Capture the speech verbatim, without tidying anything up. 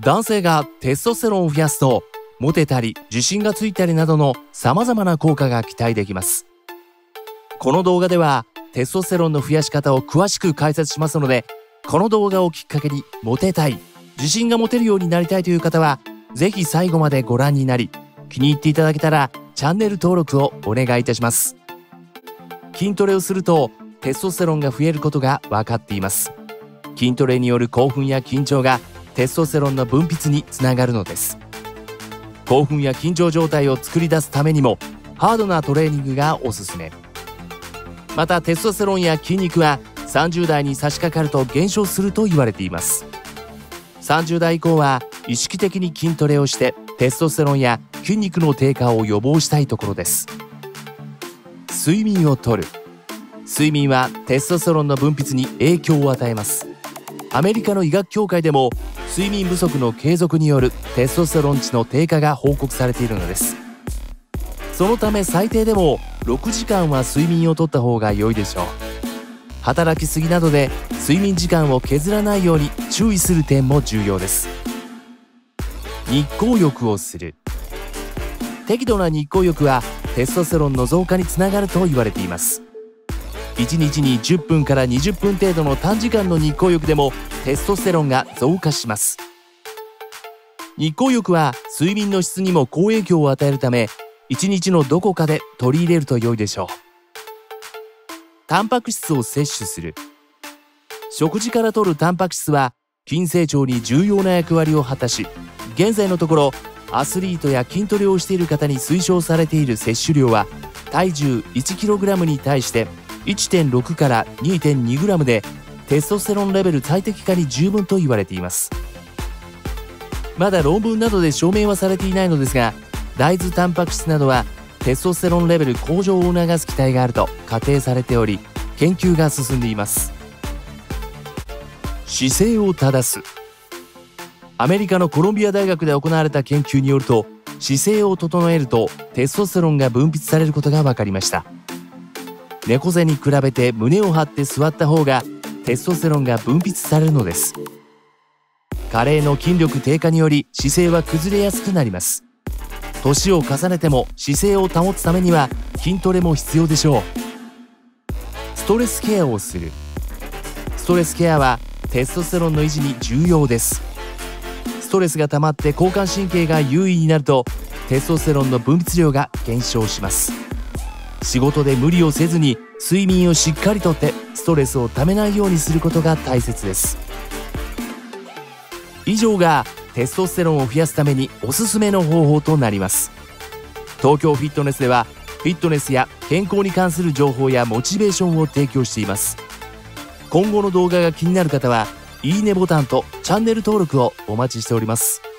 男性がテストステロンを増やすとモテたり自信がついたりなどの様々な効果が期待できます。この動画ではテストステロンの増やし方を詳しく解説しますので、この動画をきっかけにモテたい、自信が持てるようになりたいという方はぜひ最後までご覧になり、気に入っていただけたらチャンネル登録をお願いいたします。筋トレをするとテストステロンが増えることが分かっています。筋トレによる興奮や緊張がテストステロンの分泌につながるのです。興奮や緊張状態を作り出すためにもハードなトレーニングがおすすめ。またテストステロンや筋肉はさんじゅう代に差し掛かると減少すると言われています。さんじゅう代以降は意識的に筋トレをしてテストステロンや筋肉の低下を予防したいところです。睡眠をとる。睡眠はテストステロンの分泌に影響を与えます。アメリカの医学協会でも睡眠不足の継続によるテストステロン値の低下が報告されているのです。そのため最低でもろくじかんは睡眠をとった方が良いでしょう。働きすぎなどで睡眠時間を削らないように注意する点も重要です。日光浴をする。適度な日光浴はテストステロンの増加につながると言われています。いちにちにじゅっぷんからにじゅっぷん程度の短時間の日光浴でもテストステロンが増加します。日光浴は睡眠の質にも好影響を与えるため、いちにちのどこかで取り入れると良いでしょう。タンパク質を摂取する。食事から摂るタンパク質は筋成長に重要な役割を果たし、現在のところアスリートや筋トレをしている方に推奨されている摂取量は体重 いちキログラム に対して いってんろく から にてんにグラム でテストステロンレベル最適化に十分と言われています。まだ論文などで証明はされていないのですが、大豆タンパク質などはテストステロンレベル向上を促す期待があると仮定されており、研究が進んでいます。姿勢を正す。アメリカのコロンビア大学で行われた研究によると、姿勢を整えるとテストステロンが分泌されることが分かりました。猫背に比べて胸を張って座った方がテストステロンが分泌されるのです。加齢の筋力低下により姿勢は崩れやすくなります。年を重ねても姿勢を保つためには筋トレも必要でしょう。ストレスケアをする。ストレスケアはテストステロンの維持に重要です。ストレスが溜まって交感神経が優位になるとテストステロンの分泌量が減少します。仕事で無理をせずに睡眠をしっかりとってストレスをためないようにすることが大切です。以上がテストステロンを増やすためにおすすめの方法となります。東京フィットネスではフィットネスや健康に関する情報やモチベーションを提供しています。今後の動画が気になる方はいいねボタンとチャンネル登録をお待ちしております。